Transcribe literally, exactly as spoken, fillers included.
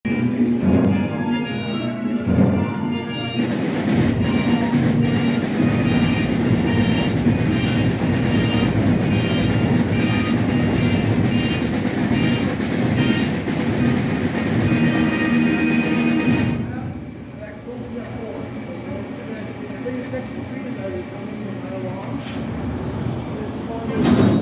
Section three is already coming a mile long.